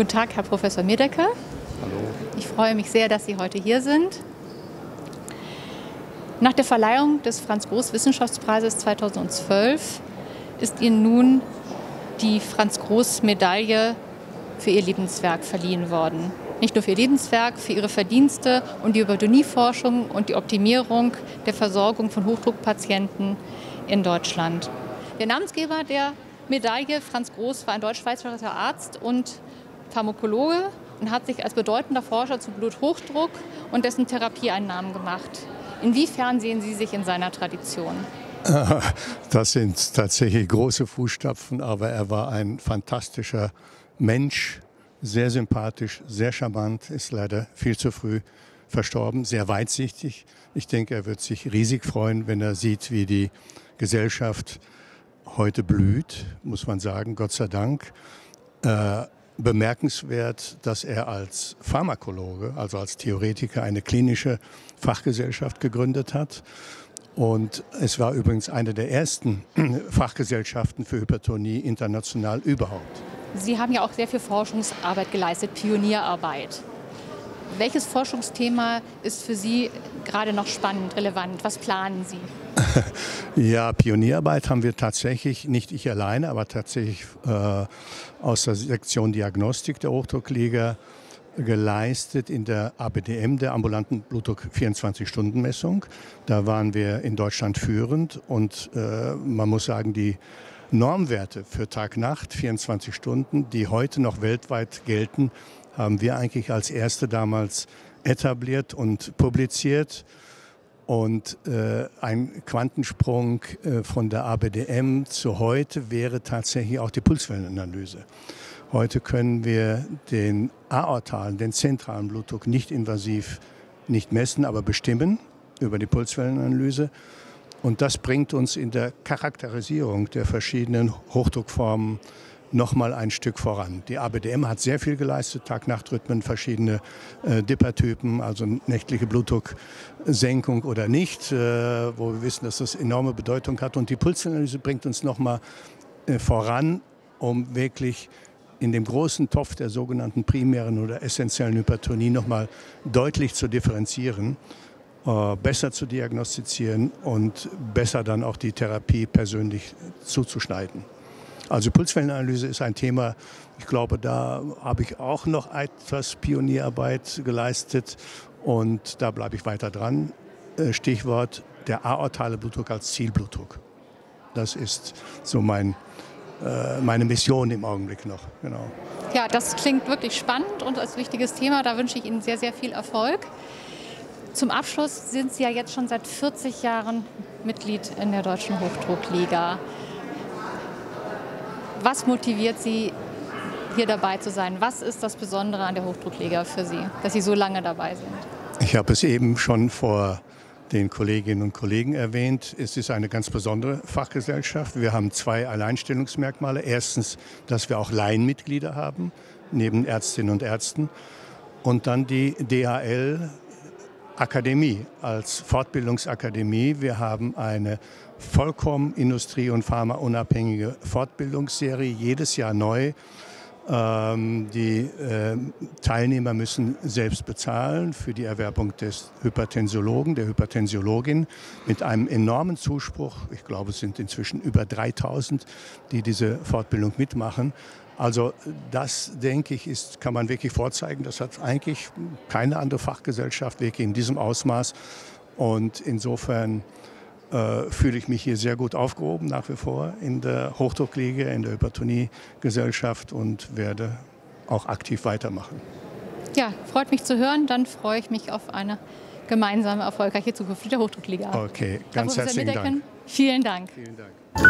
Guten Tag, Herr Professor Miedecke. Hallo. Ich freue mich sehr, dass Sie heute hier sind. Nach der Verleihung des Franz-Groß-Wissenschaftspreises 2012 ist Ihnen nun die Franz-Groß-Medaille für Ihr Lebenswerk verliehen worden. Nicht nur für Ihr Lebenswerk, für Ihre Verdienste und die Hypertonieforschung und die Optimierung der Versorgung von Hochdruckpatienten in Deutschland. Der Namensgeber der Medaille, Franz Groß, war ein deutsch-schweizerischer Arzt und Pharmakologe und hat sich als bedeutender Forscher zu Bluthochdruck und dessen Therapie einen Namen gemacht. Inwiefern sehen Sie sich in seiner Tradition? Das sind tatsächlich große Fußstapfen, aber er war ein fantastischer Mensch, sehr sympathisch, sehr charmant, ist leider viel zu früh verstorben, sehr weitsichtig. Ich denke, er wird sich riesig freuen, wenn er sieht, wie die Gesellschaft heute blüht, muss man sagen, Gott sei Dank. Bemerkenswert, dass er als Pharmakologe, also als Theoretiker, eine klinische Fachgesellschaft gegründet hat. Und es war übrigens eine der ersten Fachgesellschaften für Hypertonie international überhaupt. Sie haben ja auch sehr viel Forschungsarbeit geleistet, Pionierarbeit. Welches Forschungsthema ist für Sie gerade noch spannend, relevant? Was planen Sie? Ja, Pionierarbeit haben wir tatsächlich, nicht ich alleine, aber tatsächlich aus der Sektion Diagnostik der Hochdruckliga geleistet in der ABDM, der ambulanten Blutdruck-24-Stunden-Messung. Da waren wir in Deutschland führend und man muss sagen, die Normwerte für Tag-Nacht, 24 Stunden, die heute noch weltweit gelten, haben wir eigentlich als erste damals etabliert und publiziert. Und ein Quantensprung von der ABDM zu heute wäre tatsächlich auch die Pulswellenanalyse. Heute können wir den aortalen, den zentralen Blutdruck nicht invasiv nicht messen, aber bestimmen über die Pulswellenanalyse. Und das bringt uns in der Charakterisierung der verschiedenen Hochdruckformen noch mal ein Stück voran. Die ABDM hat sehr viel geleistet, Tag-Nacht-Rhythmen, verschiedene Dippertypen, also nächtliche Blutdrucksenkung oder nicht, wo wir wissen, dass das enorme Bedeutung hat. Und die Pulsanalyse bringt uns noch mal voran, um wirklich in dem großen Topf der sogenannten primären oder essentiellen Hypertonie noch mal deutlich zu differenzieren, besser zu diagnostizieren und besser dann auch die Therapie persönlich zuzuschneiden. Also Pulswellenanalyse ist ein Thema, ich glaube, da habe ich auch noch etwas Pionierarbeit geleistet und da bleibe ich weiter dran. Stichwort der aortale Blutdruck als Zielblutdruck. Das ist so meine Mission im Augenblick noch. Genau. Ja, das klingt wirklich spannend und als wichtiges Thema, da wünsche ich Ihnen sehr, sehr viel Erfolg. Zum Abschluss sind Sie ja jetzt schon seit 40 Jahren Mitglied in der Deutschen Hochdruckliga. Was motiviert Sie, hier dabei zu sein? Was ist das Besondere an der Hochdruckliga für Sie, dass Sie so lange dabei sind? Ich habe es eben schon vor den Kolleginnen und Kollegen erwähnt. Es ist eine ganz besondere Fachgesellschaft. Wir haben zwei Alleinstellungsmerkmale. Erstens, dass wir auch Laienmitglieder haben, neben Ärztinnen und Ärzten. Und dann die DHL Akademie als Fortbildungsakademie. Wir haben eine vollkommen industrie- und pharmaunabhängige Fortbildungsserie, jedes Jahr neu. Die Teilnehmer müssen selbst bezahlen für die Erwerbung des Hypertensiologen, der Hypertensiologin mit einem enormen Zuspruch. Ich glaube, es sind inzwischen über 3000, die diese Fortbildung mitmachen. Also das, denke ich, kann man wirklich vorzeigen. Das hat eigentlich keine andere Fachgesellschaft wirklich in diesem Ausmaß. Und insofern fühle ich mich hier sehr gut aufgehoben nach wie vor in der Hochdruckliga, in der Hypertoniegesellschaft und werde auch aktiv weitermachen. Ja, freut mich zu hören. Dann freue ich mich auf eine gemeinsame, erfolgreiche Zukunft der Hochdruckliga. Okay, ganz herzlichen Dank. Vielen Dank. Vielen Dank.